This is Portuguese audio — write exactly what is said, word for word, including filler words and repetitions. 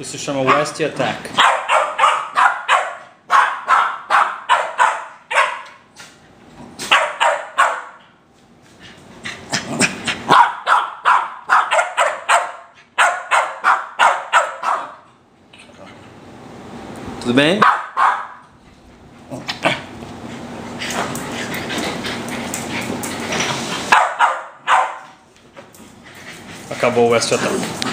Isso se chama West Attack. Tudo bem? Acabou o West Attack.